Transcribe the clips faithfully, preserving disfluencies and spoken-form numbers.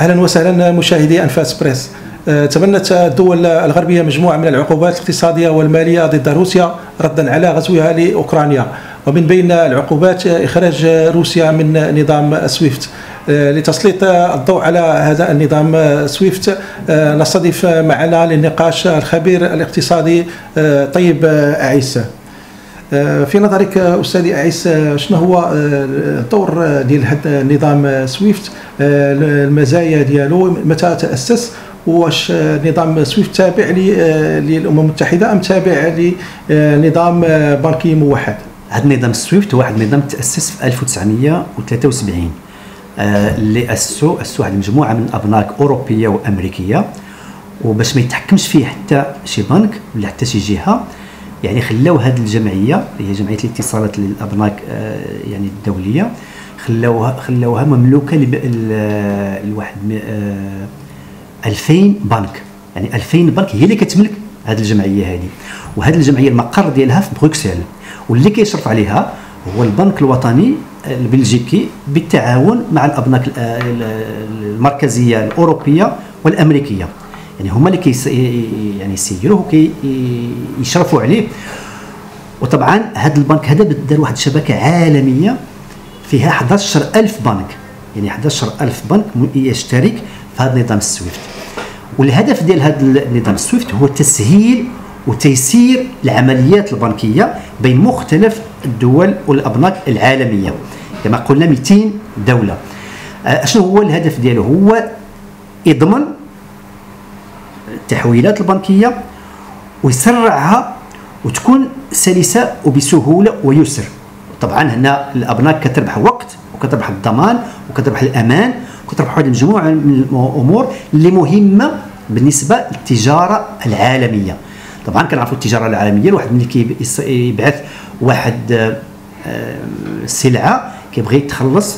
أهلا وسهلا مشاهدي أنفاس بريس. تبنت الدول الغربية مجموعة من العقوبات الاقتصادية والمالية ضد روسيا ردا على غزوها لأوكرانيا، ومن بين العقوبات إخراج روسيا من نظام سويفت. لتسليط الضوء على هذا النظام سويفت نستضيف معنا للنقاش الخبير الاقتصادي طيب أعيس. في نظرك أستاذي أعيس، شنو هو الدور ديال هذا النظام سويفت، المزايا ديالو، متى تأسس، واش نظام سويفت تابع للأمم المتحدة أم تابع لنظام بنكي موحد؟ هذا النظام سويفت هو واحد النظام تأسس في ألف وتسعمائة وثلاثة وسبعين اللي أسسوا أسسوا واحد المجموعة من الأبناك أوروبية وأمريكية، وباش ما يتحكمش فيه حتى شي بنك ولا حتى شي جهة، يعني خلاو هذه الجمعية هي جمعية الاتصالات للأبناك يعني الدولية، خلاوها خلاوها مملوكة لواحد ألفين بنك، يعني ألفين بنك هي اللي كتملك هذه الجمعية هذه. وهذه الجمعية المقر ديالها في بروكسل، واللي كيشرف عليها هو البنك الوطني البلجيكي بالتعاون مع الأبناك المركزية الأوروبية والأمريكية، يعني هما اللي كي يعني يسيروه وكي يشرفوا عليه. وطبعا هذا البنك هذا دار واحد الشبكة عالمية فيها أحد عشر ألف بنك، يعني أحد عشر ألف بنك يشترك في هذا النظام السويفت. والهدف ديال هذا النظام السويفت هو تسهيل وتيسير العمليات البنكية بين مختلف الدول والأبناك العالمية، كما قلنا مئتين دولة. شنو هو الهدف ديالو؟ هو يضمن التحويلات البنكية ويسرعها وتكون سلسة وبسهولة ويسر. طبعا هنا الأبناك كتربح وقت وكتربح الضمان وكتربح الأمان وكتربح واحد المجموعة من الأمور اللي مهمة بالنسبة للتجارة العالمية. طبعا كنعرفوا التجارة العالمية، الواحد ملي كيبعث واحد سلعة كيبغي يتخلص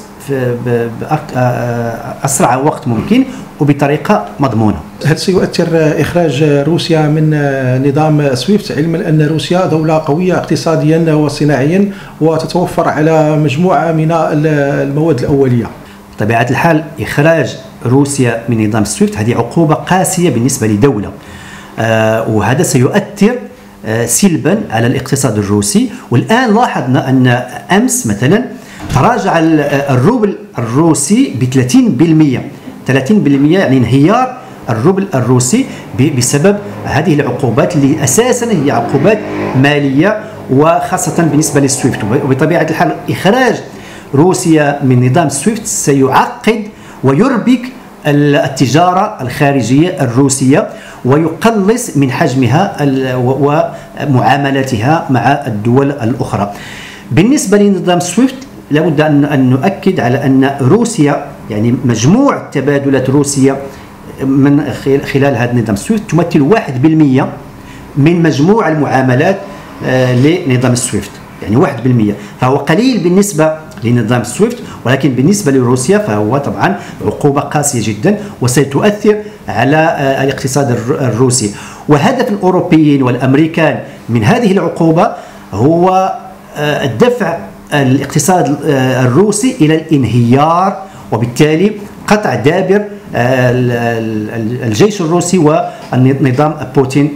بأسرع وقت ممكن وبطريقة مضمونة. هل سيؤثر إخراج روسيا من نظام سويفت، علما أن روسيا دولة قوية اقتصاديا وصناعيا وتتوفر على مجموعة من المواد الأولية؟ بطبيعة الحال إخراج روسيا من نظام سويفت هذه عقوبة قاسية بالنسبة لدولة، آه وهذا سيؤثر آه سلبا على الاقتصاد الروسي. والآن لاحظنا أن أمس مثلا تراجع الروبل الروسي ب ثلاثين بالمئة ثلاثين بالمئة، يعني انهيار الروبل الروسي بسبب هذه العقوبات اللي أساسا هي عقوبات مالية وخاصة بالنسبة للسويفت. وبطبيعة الحال إخراج روسيا من نظام سويفت سيعقد ويربك التجارة الخارجية الروسية ويقلص من حجمها ومعاملاتها مع الدول الأخرى. بالنسبة لنظام سويفت لابد أن نؤكد على أن روسيا، يعني مجموع تبادلات روسيا من خلال هذا النظام سويفت تمثل واحد بالمئة من مجموع المعاملات لنظام سويفت، يعني واحد بالمئة، فهو قليل بالنسبة لنظام سويفت، ولكن بالنسبة لروسيا فهو طبعا عقوبة قاسية جدا وستؤثر على الاقتصاد الروسي. وهدف الأوروبيين والأمريكان من هذه العقوبة هو الدفع الاقتصاد الروسي إلى الانهيار، وبالتالي قطع دابر الجيش الروسي والنظام بوتين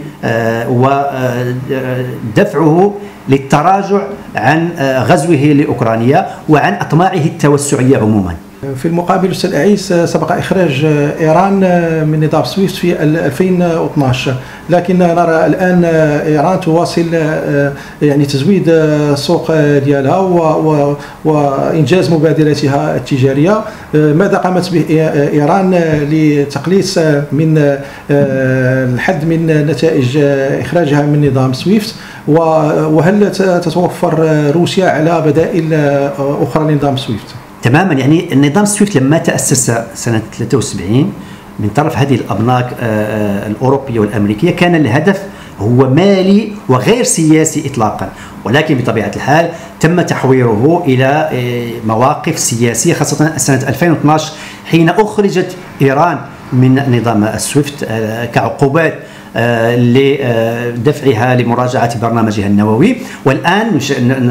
ودفعه للتراجع عن غزوه لأوكرانيا وعن أطماعه التوسعية عموما. في المقابل أستاذ أعيس، سبق إخراج إيران من نظام سويفت في ألفين واثناش، لكن نرى الآن إيران تواصل يعني تزويد السوق ديالها وإنجاز مبادراتها التجارية. ماذا قامت به إيران لتقليص من الحد من نتائج إخراجها من نظام سويفت، وهل تتوفر روسيا على بدائل أخرى لنظام سويفت؟ تماما، يعني النظام سويفت لما تأسس سنة ثلاثة وسبعين من طرف هذه الأبناك الأوروبية والأمريكية كان الهدف هو مالي وغير سياسي إطلاقا، ولكن بطبيعة الحال تم تحويره إلى مواقف سياسية، خاصة سنة ألفين واثناش حين أخرجت إيران من نظام السويفت كعقوبات لدفعها لمراجعة برنامجها النووي. والآن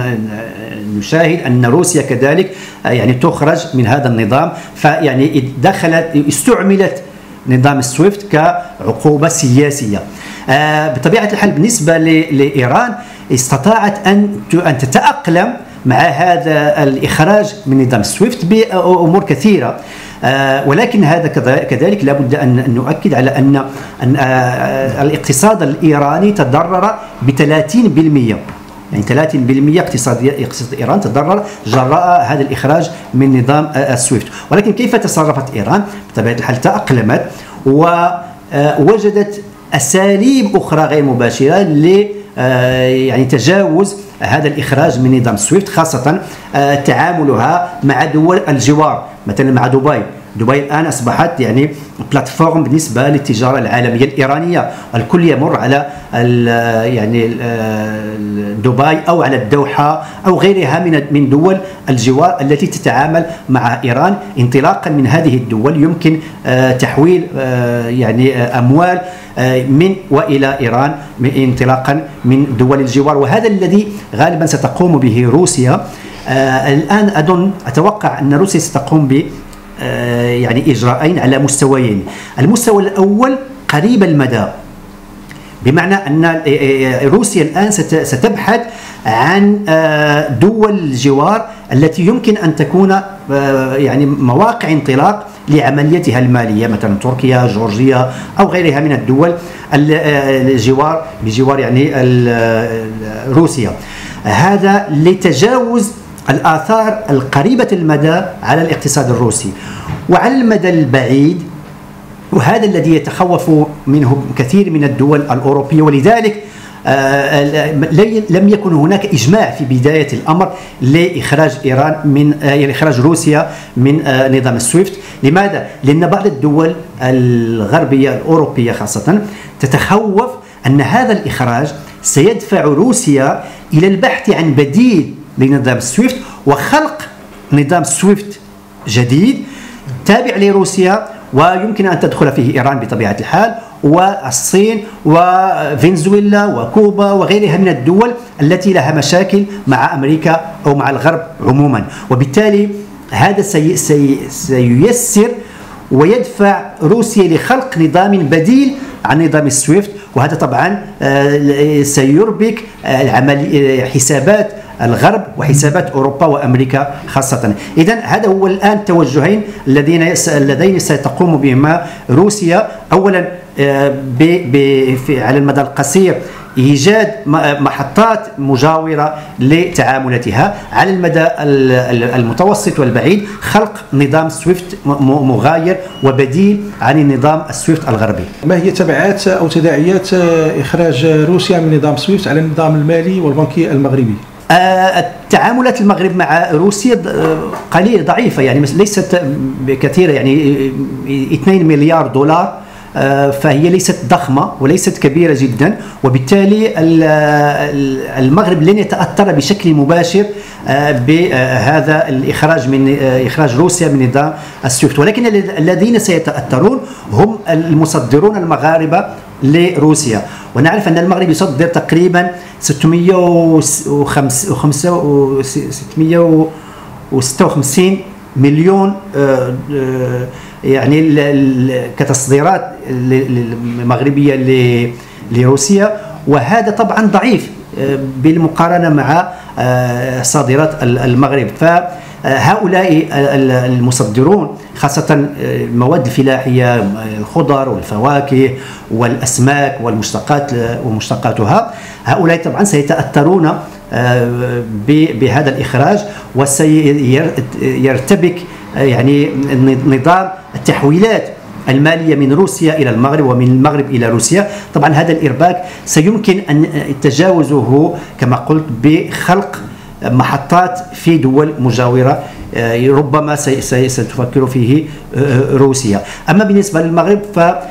نشاهد أن روسيا كذلك يعني تخرج من هذا النظام، فيعني دخلت استعملت نظام السويفت كعقوبة سياسية. بطبيعة الحال بالنسبة لإيران استطاعت أن أن تتأقلم مع هذا الإخراج من نظام السويفت بأمور كثيرة، ولكن هذا كذلك لابد أن نؤكد على أن أن الاقتصاد الإيراني تضرر ب ثلاثين بالمئة، يعني ثلاثين بالمئة اقتصاد اقتصاد إيران تضرر جراء هذا الإخراج من نظام السويفت. ولكن كيف تصرفت إيران؟ بطبيعة الحال تأقلمت ووجدت أساليب أخرى غير مباشرة ل يعني تجاوز هذا الإخراج من نظام سويفت، خاصة تعاملها مع دول الجوار، مثلا مع دبي. دبي الآن أصبحت يعني بلاتفورم بالنسبة للتجارة العالمية الإيرانية، الكل يمر على يعني دبي أو على الدوحة أو غيرها من من دول الجوار التي تتعامل مع إيران. انطلاقا من هذه الدول يمكن تحويل يعني أموال من وإلى إيران انطلاقا من دول الجوار، وهذا الذي غالبا ستقوم به روسيا. الآن أظن أتوقع أن روسيا ستقوم ب يعني إجراءين على مستويين. المستوى الأول قريب المدى، بمعنى أن روسيا الآن ستبحث عن دول الجوار التي يمكن أن تكون يعني مواقع انطلاق لعمليتها المالية، مثلا تركيا، جورجيا أو غيرها من الدول الجوار بجوار يعني روسيا. هذا لتجاوز الآثار القريبة المدى على الاقتصاد الروسي. وعلى المدى البعيد، وهذا الذي يتخوف منه كثير من الدول الأوروبية، ولذلك لم يكن هناك إجماع في بداية الأمر لإخراج إيران من إخراج روسيا من نظام السويفت. لماذا؟ لأن بعض الدول الغربية الأوروبية خاصة تتخوف أن هذا الإخراج سيدفع روسيا إلى البحث عن بديل لنظام السويفت وخلق نظام سويفت جديد تابع لروسيا، ويمكن أن تدخل فيه إيران بطبيعة الحال، والصين وفنزويلا وكوبا وغيرها من الدول التي لها مشاكل مع أمريكا أو مع الغرب عموما. وبالتالي هذا سي سي سييسر ويدفع روسيا لخلق نظام بديل عن نظام السويفت، وهذا طبعا سيربك العمل حسابات الغرب وحسابات أوروبا وأمريكا خاصة. إذن هذا هو الآن توجهين الذين اللذين ستقوم بهما روسيا. أولا ب ب على المدى القصير إيجاد محطات مجاورة لتعاملاتها، على المدى المتوسط والبعيد خلق نظام سويفت مغاير وبديل عن النظام السويفت الغربي. ما هي تبعات أو تداعيات إخراج روسيا من نظام سويفت على النظام المالي والبنكي المغربي؟ التعاملات المغرب مع روسيا قليلة ضعيفة، يعني ليست كثيرة، يعني اثنين مليار دولار، فهي ليست ضخمة وليست كبيرة جدا، وبالتالي المغرب لن يتأثر بشكل مباشر بهذا الإخراج من إخراج روسيا من نظام السويفت. ولكن الذين سيتأثرون هم المصدرون المغاربة لروسيا، ونعرف أن المغرب يصدر تقريبا ستمئة وستة وخمسين مليون يعني كتصديرات مغربية لروسيا، وهذا طبعا ضعيف بالمقارنة مع صادرات المغرب. فهؤلاء المصدرون خاصة المواد الفلاحية، الخضر والفواكه والأسماك والمشتقات ومشتقاتها، هؤلاء طبعا سيتأثرون بهذا الإخراج، وسيرتبك يعني نظام التحويلات المالية من روسيا إلى المغرب ومن المغرب إلى روسيا. طبعا هذا الإرباك سيمكن أن تجاوزه كما قلت بخلق محطات في دول مجاورة ربما ستفكر فيه روسيا. أما بالنسبة للمغرب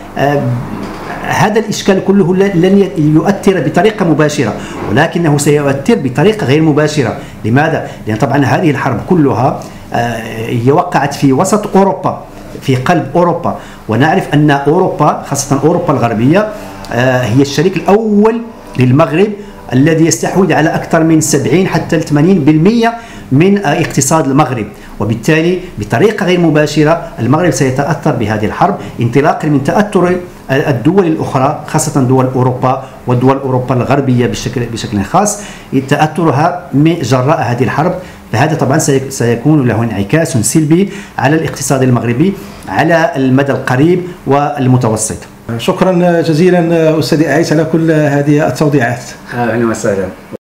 فهذا الإشكال كله لن يؤثر بطريقة مباشرة، ولكنه سيؤثر بطريقة غير مباشرة. لماذا؟ لأن طبعا هذه الحرب كلها هي وقعت في وسط أوروبا، في قلب أوروبا، ونعرف أن أوروبا خاصة أوروبا الغربية هي الشريك الأول للمغرب الذي يستحوذ على أكثر من سبعين حتى ثمانين بالمئة من اقتصاد المغرب، وبالتالي بطريقة غير مباشرة المغرب سيتأثر بهذه الحرب انطلاقا من تأثر الدول الأخرى خاصة دول أوروبا ودول أوروبا الغربية بشكل بشكل خاص، تأثرها جراء هذه الحرب. فهذا طبعا سيكون له انعكاس سلبي على الاقتصاد المغربي على المدى القريب والمتوسط. شكرا جزيلا أستاذ عيسى على كل هذه التوضيحات. أهلا وسهلا.